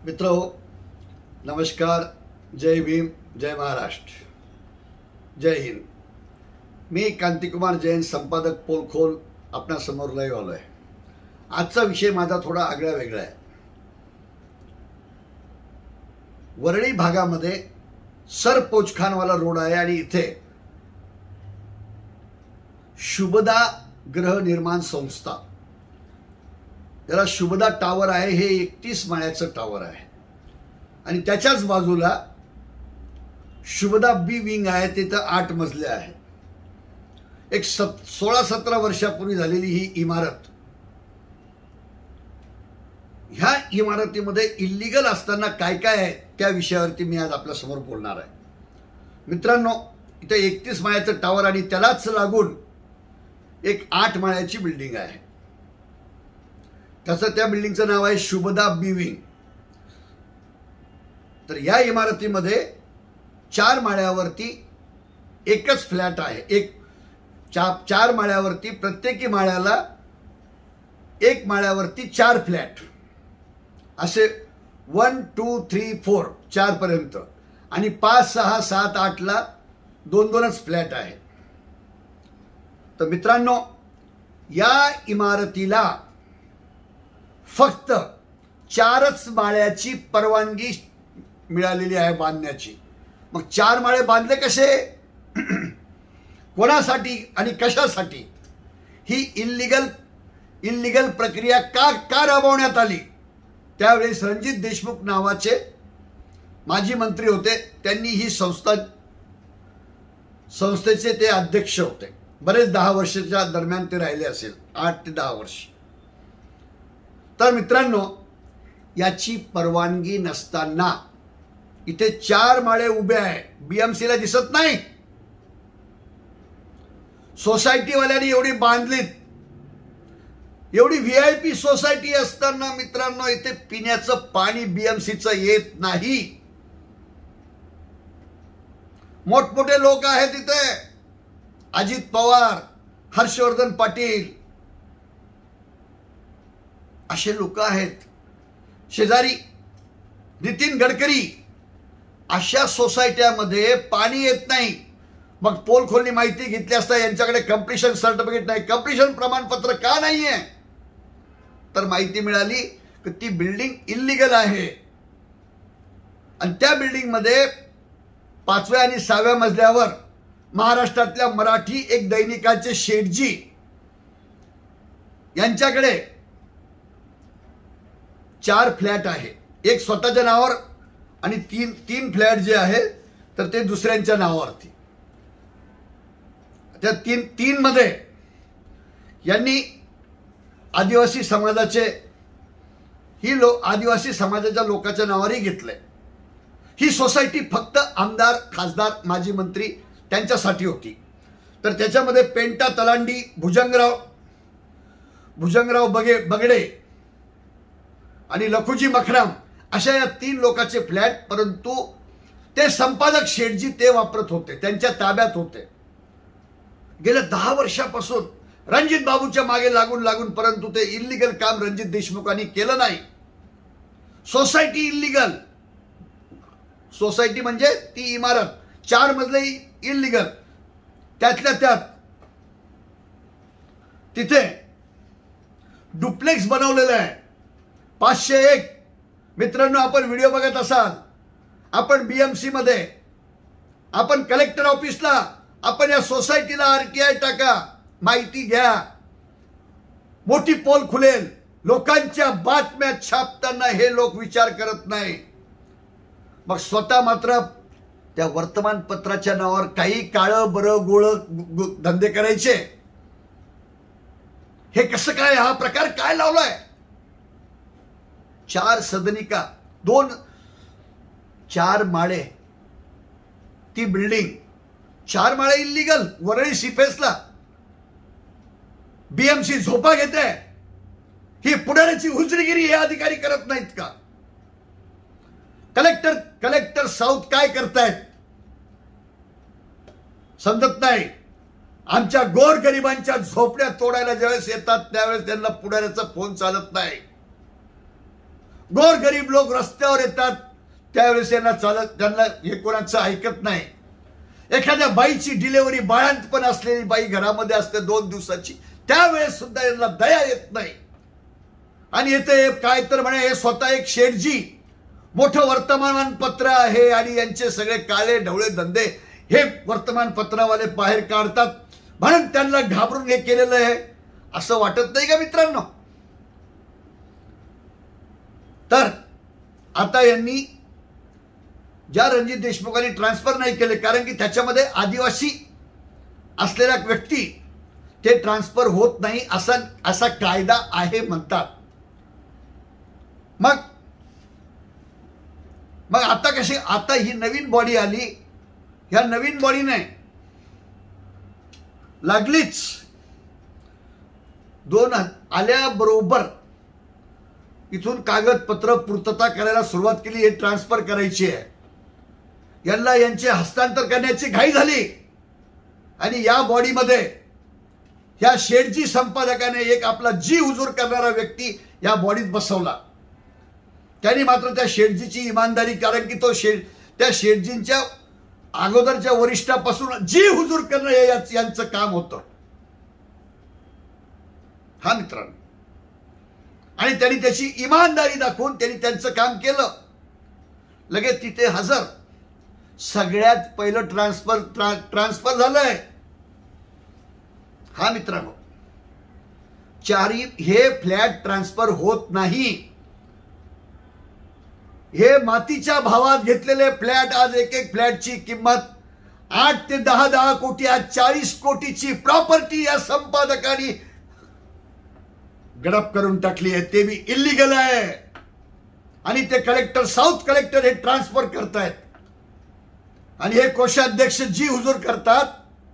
मित्रों नमस्कार, जय भीम, जय महाराष्ट्र, जय हिंद। मी कांतिकुमार जैन, संपादक पोलखोल, आपल्या समोर लाईव्ह आलो आहे। आजचा विषय माझा थोडा आगळा वेगळा आहे। वरळी भागामध्ये सर पोचखानवाला रोड आहे आणि इथे शुभदा गृहनिर्माण संस्था, त्याला शुभदा टावर आहे, हे 31 माळ्याचं टावर आहे आणि त्याच्याच बाजूला शुभदा बी विंग आहे, तिथं 8 मजले आहे। एक 16-17 वर्षापूर्वी झालेली ही इमारत, ह्या इमारतीमध्ये इल्लीगल असताना काय काय आहे त्या विषयावरती मी आज आपल्या समोर बोलणार आहे। मित्रांनो, इथे 31 माळ्याचं टावर आणि त्यालाच लागून एक 8 माळ्याची बिल्डिंग आहे। त्याचं त्या बिल्डिंगचं नाव आहे शुभदा बी विंग। तर या इमारतीमध्ये 4 माळ्यावरती एकच फ्लॅट आहे। 4 माळ्यावरती प्रत्येकी माळ्याला 1 माळ्यावरती 4 फ्लॅट, असे 1, 2, 3, 4 4 पर्यंत, आणि 5, 6, 7, 8 ला 2-2च फ्लॅट आहे। तर मित्रांनो, या इमारतीला फक्त 4च माळ्याची परवानगी मिळालेली आहे बांधण्याची। मग 4 माळे बांधले कसे, कोणासाठी आणि कशासाठी? ही इल्लीगल प्रक्रिया का राबवण्यात आली? त्यावेळेस रणजित देशमुख नावाचे माजी मंत्री होते, त्यांनी ही संस्थेचे ते अध्यक्ष होते। बरेच 10 वर्षाच्या दरम्यान ते राहिले असेल, 8 ते 10 वर्ष। तर मित्रांनो, याची परवानगी नसताना इथे 4 माळे उभे आहे, बीएमसीला दिसत नाही। सोसायटीवाल्यांनी एवढी बांधलीत, एवढी व्हीआयपी सोसायटी असताना मित्रांनो, इथे पिण्याचं पाणी बीएमसीचं येत नाही। मोठमोठे लोक आहेत इथे, अजित पवार, हर्षवर्धन पाटील, असे लोक आहेत। शेजारी नितीन गडकरी, अशा सोसायट्यामध्ये पाणी येत नाही। मग पोलखोलनी माहिती घेतली असता यांच्याकडे कंप्लीशन सर्टिफिकेट नाही, कंप्लीशन प्रमाणपत्र का नाहीये? तर माहिती मिळाली की ती बिल्डिंग इल्लीगल आहे आणि त्या बिल्डिंग मध्ये 5व्या आणि 6व्या मजल्यावर महाराष्ट्रातल्या मराठी एक दैनिकाचे शेठजी यांच्याकडे 4 फ्लॅट आहे। एक स्वतःच्या नावावर आणि 3 फ्लॅट जे आहे तर ते दुसऱ्यांच्या नावावरती। त्या 3 मध्ये यांनी आदिवासी समाजाच्या लोकांच्या नावावरही घेतले। ही सोसायटी फक्त आमदार, खासदार, माजी मंत्री त्यांच्यासाठी होती। तर त्याच्यामध्ये पेंटा तलांडी, भुजंगराव बगडे आणि लखुजी मखराम अशा या 3 लोकांचे फ्लॅट, परंतु ते संपादक शेठजी ते वापरत होते, त्यांच्या ताब्यात होते। गेल्या 10 वर्षापासून रणजित बाबूच्या मागे लागून परंतु ते इल्लीगल काम रणजित देशमुखांनी केलं नाही। सोसायटी इल्लीगल, सोसायटी म्हणजे ती इमारत 4 मजले इल्लीगल, त्यातल्या त्यात तिथे डुप्लेक्स बनवलेलं आहे 501। मित्रांनो, आपण व्हिडिओ बघत असाल, आपण बीएमसी मध्ये, आपण कलेक्टर ऑफिसला, आपण या सोसायटीला आरटीआय टाका, माहिती घ्या, मोठी पोल खुलेल। लोकांच्या बातम्या छापताना हे लोक विचार करत नाही, मग स्वतः मात्र त्या वर्तमानपत्राच्या नावावर काही काळं बरं गोळ धंदे करायचे। हे कसं काय, हा प्रकार काय लावलाय? 4 सदनिका, 4 माळे ती बिल्डिंग, 4 माळे इल्लीगल। वरळी सीफेसला बीएमसी झोपा घेते, ही पुढाऱ्याची हुजरीगिरी हे अधिकारी करत नाहीत का? कलेक्टर साऊथ काय करतायत समजत नाही। आमच्या गोरगरिबांच्या झोपड्या तोडायला ज्यावेळेस येतात त्यावेळेस त्यांना पुढाऱ्याचा फोन चालत नाही। गोरगरीब लोक रस्त्यावर येतात त्यावेळेस त्यांना हे कोणाचं ऐकत नाही. एखाद्या बाईची डिलेव्हरी बाळंतपण असलेली बाई घरामध्ये असते 2 दिवसाची, त्यावेळेस सुद्धा यांना दया येत नाही. आणि येते काय तर म्हणे हे स्वतः एक शेठजी, मोठं वर्तमानपत्र आहे आणि यांचे सगळे काळे ढवळे धंदे हे वर्तमानपत्रावाले बाहेर काढतात म्हणून त्यांना घाबरून हे केलेलं आहे, असं वाटत नाही का मित्रांनो? तर आता यांनी ज्या रणजित देशमुखांनी ट्रान्सफर नाही केले, कारण की त्याच्यामध्ये आदिवासी असलेल्या व्यक्ती ते ट्रान्सफर होत नाही असा कायदा आहे म्हणतात. मग आता कशी, आता ही नवीन बॉडी आली, ह्या नवीन बॉडीने लागलीच 2 आल्याबरोबर इथून कागदपत्र पूर्तता करायला सुरुवात केली. हे ट्रान्सफर करायची आहे, यांना यांचे हस्तांतर करण्याची घाई झाली आणि या बॉडीमध्ये ह्या शेठजी संपादकाने एक आपला जी हुजूर करणारा व्यक्ती या बॉडीत बसवला. त्यांनी मात्र त्या शेठजीची इमानदारी, कारण की तो त्या शेठजींच्या अगोदरच्या वरिष्ठापासून जी हुजूर करणं हे यांचं काम होतं. हा मित्रांनो, आणि त्यांनी त्याची इमानदारी दाखवून त्यांनी त्यांचं काम केलं. लगेच तिथे हजर. सगळ्यात पहिलं ट्रान्सफर झालंय. हा मित्रांनो, हे फ्लॅट ट्रान्सफर होत नाही. हे मातीच्या भावात घेतलेले फ्लॅट, आज एक फ्लॅटची किंमत 8 ते 10 कोटी, आज 40 कोटीची प्रॉपर्टी या संपादकांनी गडप करून टाकली आहे. ते बी इल्लीगल आहे. आणि ते कलेक्टर, साऊथ कलेक्टर हे ट्रान्सफर करतायत आणि हे कोषाध्यक्ष जी हुजूर करतात.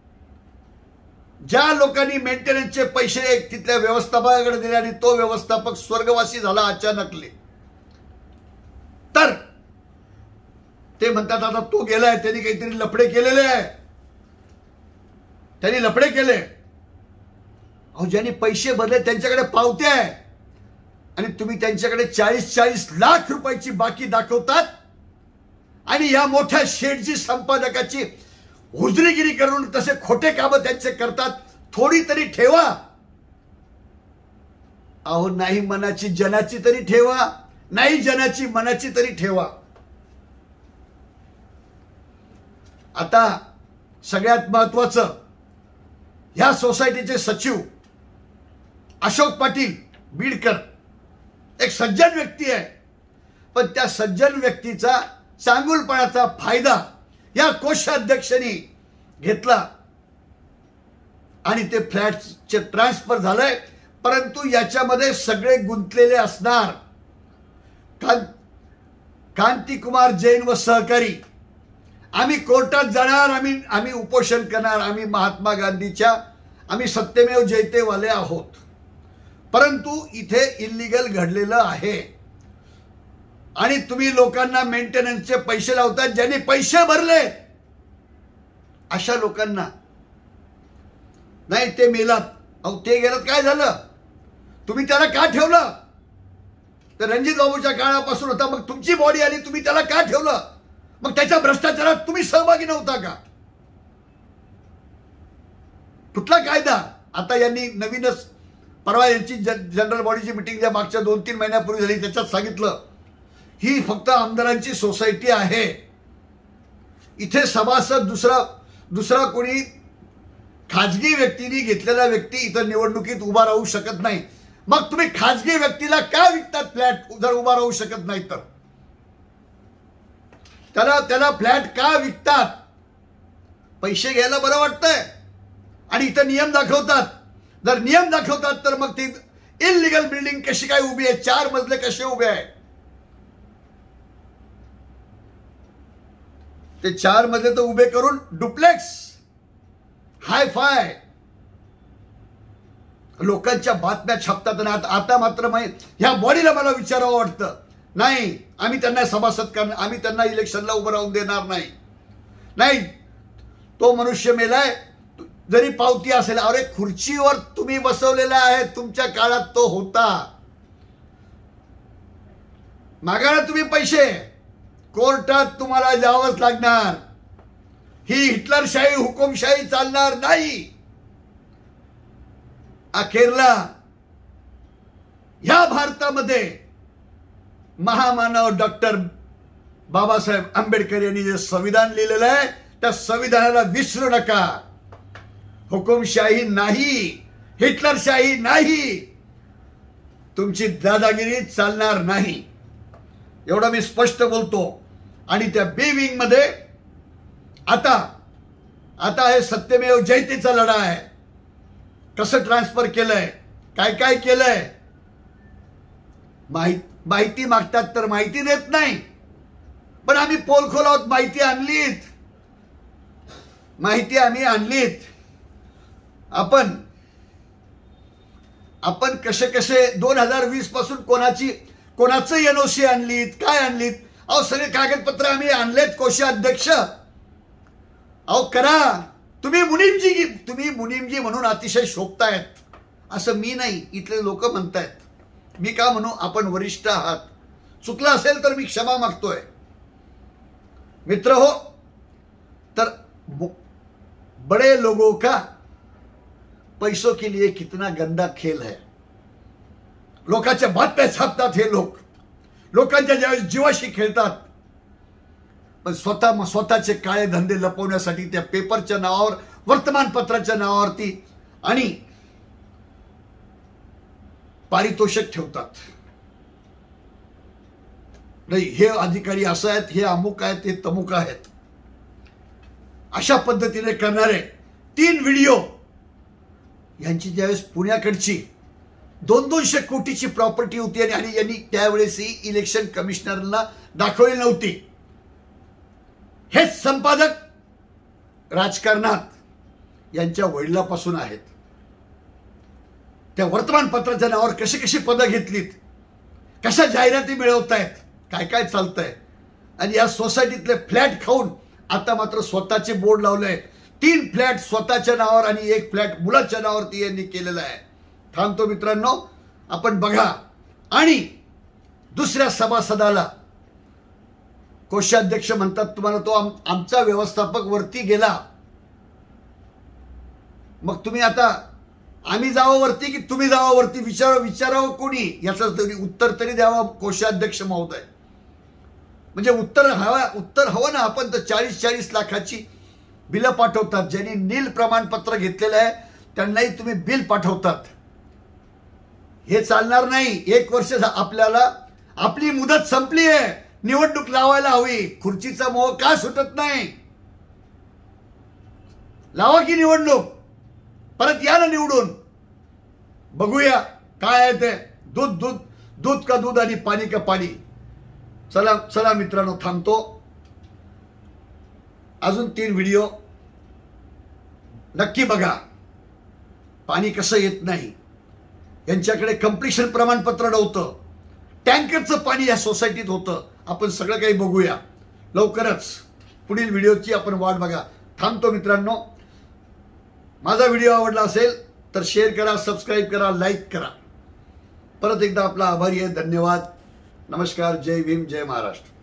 ज्या लोकांनी मेंटेनन्सचे पैसे तिथल्या व्यवस्थापकाकडे दिले आणि तो व्यवस्थापक स्वर्गवासी झाला अचानकले, तर ते म्हणतात आता तो गेलाय, त्यांनी काहीतरी लफडे केलेले आहे, त्यांनी लफडे केले. अहो, ज्यांनी पैसे भरले त्यांच्याकडे पावते आहे आणि तुम्ही त्यांच्याकडे 40-40 लाख रुपयाची बाकी दाखवतात आणि या मोठ्या शेठजी संपादकाची हुजरीगिरी करून तसे खोटे काम त्यांचे करतात. थोडी तरी ठेवा. अहो, नाही मनाची जनाची तरी ठेवा, नाही जनाची मनाची तरी ठेवा. आता सगळ्यात महत्वाचं, ह्या सोसायटीचे सचिव अशोक पाटील बीडकर एक सज्जन व्यक्ती आहे, पण त्या सज्जन व्यक्तीचा चांगुलपणाचा फायदा या कोषाध्यक्षांनी घेतला आणि ते फ्लॅटचे ट्रान्सफर झालंय. परंतु याच्यामध्ये सगळे गुंतलेले असणार कांतिकुमार जैन व सहकारी. आम्ही कोर्टात जाणार, आम्ही उपोषण करणार, आम्ही महात्मा गांधीच्या, आम्ही सत्यमेव जयतेवाले आहोत. परंतु इथे इल्लीगल घडलेलं आहे आणि तुम्ही लोकांना मेंटेनन्सचे पैसे लावतात. ज्यांनी पैसे भरले अशा लोकांना नाही, ते मेलात. अहो, ते गेलात, काय झालं? तुम्ही त्याला का ठेवलं? तर रणजित बाबूच्या काळापासून होता, मग तुमची बॉडी आली, तुम्ही त्याला का ठेवलं? मग त्याच्या भ्रष्टाचारात तुम्ही सहभागी नव्हता का? कुठला कायदा? आता यांनी नवीनच परवा यांची जनरल बॉडीची मिटिंग ज्या मागच्या 2-3 महिन्यापूर्वी झाली त्याच्यात सांगितलं, ही फक्त आमदारांची सोसायटी आहे, इथे सभासद दुसरा कोणी खाजगी व्यक्तीने घेतलेला व्यक्ती इथं निवडणुकीत उभा राहू शकत नाही. मग तुम्ही खाजगी व्यक्तीला का विकतात फ्लॅट? जर उभा राहू शकत नाही तर त्याला फ्लॅट का विकतात? पैसे घ्यायला बरं वाटतंय आणि इथं नियम दाखवतात. जर नियम दाखवतात तर मग ती इल्लीगल बिल्डिंग कशी काय उभी आहे? 4 मजले कसे उभे आहे? ते 4 मजले तर उभे करून डुप्लेक्स हाय फाय लोकांच्या बातम्या छापतात. आता मात्र ह्या बॉडीला मला विचारावं वाटतं, नाही, आम्ही त्यांना सभासद करणार, आम्ही त्यांना इलेक्शनला उभं राहून देणार नाही. नाही, तो मनुष्य मेलाय, जरी पावती असेल. अरे, खुर्चीवर तुम्ही बसवलेला आहे, तुमच्या काळात तो होता. मागा ना तुम्ही पैसे, कोर्टात तुम्हाला जावंच लागणार. ही हिटलरशाही हुकुमशाही चालणार नाही. अखेरला ह्या भारतामध्ये महामानव डॉक्टर बाबासाहेब आंबेडकर यांनी जे संविधान लिहिलेलं आहे त्या संविधानाला विसरू नका. हुकुमशाही नाही, हिटलरशाही नाही, तुमची दादागिरी चालणार नाही, एवढं मी स्पष्ट बोलतो. आणि त्या बी विंग मध्ये आता हे सत्यमेव जयतेचा लढा आहे. कसं ट्रान्सफर केलंय, काय काय केलंय, माहिती मागतात तर माहिती देत नाही. पण आम्ही पोलखोल आहोत, माहिती आम्ही आणलीत. आपण कसे 2020 पासून कोणाचं एनओसी आणलीत, काय आणलीत. अहो सगळे कागदपत्र आम्ही आणलेत. कोषाध्यक्ष अहो करा. तुम्ही मुनीमजी म्हणून अतिशय शोभतायत, असं मी नाही, इथले लोक म्हणतायत. मी का म्हणू, आपण वरिष्ठ आहात. चुकलं असेल तर मी क्षमा मागतोय. मित्र हो, तर बड़े लोगों का पैसों के लिए कितना गंदा खेल है. लोकांच्या बातम्या छापतात हे लोकांच्या जीवाशी खेळतात. पण स्वतःचे काळे धंदे लपवण्यासाठी त्या पेपरच्या नावावर, वर्तमानपत्राच्या नावावरती आणि पारितोषिक ठेवतात. नाही हे अधिकारी असं आहेत, हे अमुक आहेत, हे तमुक आहेत, अशा पद्धतीने करणारे 3 व्हिडिओ यांची ज्यावेळेस पुण्याकडची 200 कोटीची प्रॉपर्टी होती आणि यांनी त्यावेळेस इलेक्शन कमिशनरला दाखवली नव्हती. हेच संपादक राजकारणात यांच्या वडिलापासून आहेत. त्या वर्तमानपत्राच्या नावावर कशी पदं घेतलीत, कशा जाहिराती मिळवतायत, काय काय चालतंय. आणि या सोसायटीतले फ्लॅट खाऊन आता मात्र स्वतःचे बोर्ड लावलंय. 3 फ्लॅट स्वतःच्या नावावर आणि 1 फ्लॅट मुलाच्या नावावरती यांनी केलेला आहे. थांबतो मित्रांनो, आपण बघा. आणि दुसऱ्या सभासदाला कोषाध्यक्ष म्हणतात, तुम्हाला तो आमचा व्यवस्थापक वरती गेला, मग तुम्ही आता आम्ही जावं वरती की तुम्ही जावं वरती, विचारावं कोणी, याचं तरी उत्तर तरी द्यावं कोषाध्यक्ष महोदय. म्हणजे उत्तर हवं ना. आपण तर 40 लाखाची बिलं पाठवतात. ज्यांनी नील प्रमाणपत्र घेतलेलं आहे त्यांनाही तुम्ही बिल पाठवतात. हे चालणार नाही. 1 वर्ष आपल्याला, आपली मुदत संपली आहे, निवडणूक लावायला हवी. खुर्चीचा मोह का सुटत नाही. लावा की निवडणूक, परत या ना निवडून, बघूया काय आहे ते. दूध का दूध आणि पाणी का पाणी. चला मित्रांनो, थांबतो. अजून 3 व्हिडिओ नक्की बघा. पाणी कसं येत नाही, यांच्याकडे कंप्लीशन प्रमाणपत्र नव्हतं, टँकरचं पाणी या सोसायटीत होतं. आपण सगळं काही बघूया लवकरच. पुढील व्हिडिओची आपण वाट बघा. थांबतो मित्रांनो. माझा व्हिडिओ आवडला असेल तर शेअर करा, सबस्क्राईब करा, लाईक करा. परत एकदा आपला आभारी आहे. धन्यवाद. नमस्कार. जय भीम, जय महाराष्ट्र.